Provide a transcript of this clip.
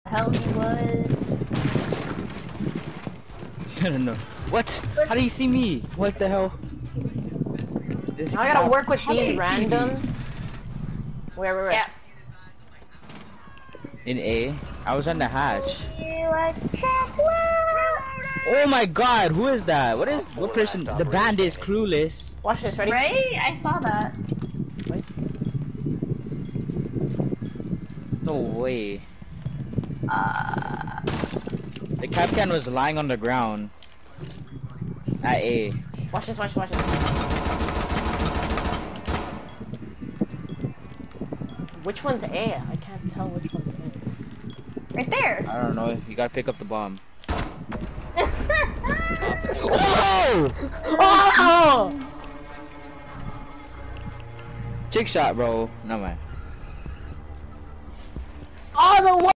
hell he was. I don't know. What? How do you see me? What the hell? This I gotta work with how do these you see me? randoms. Where? Yeah. In A? I was on the hatch. You like chocolate? Oh my god, who is that? What person? The band is clueless. Watch this, ready? Right? I saw that. Wait. No way. The Capcan was lying on the ground. At A. Watch this. Watch this. Which one's A? I can't tell which one's A. Right there. I don't know, you gotta pick up the bomb. Oh! Oh! Chick shot, bro. No man. Oh, the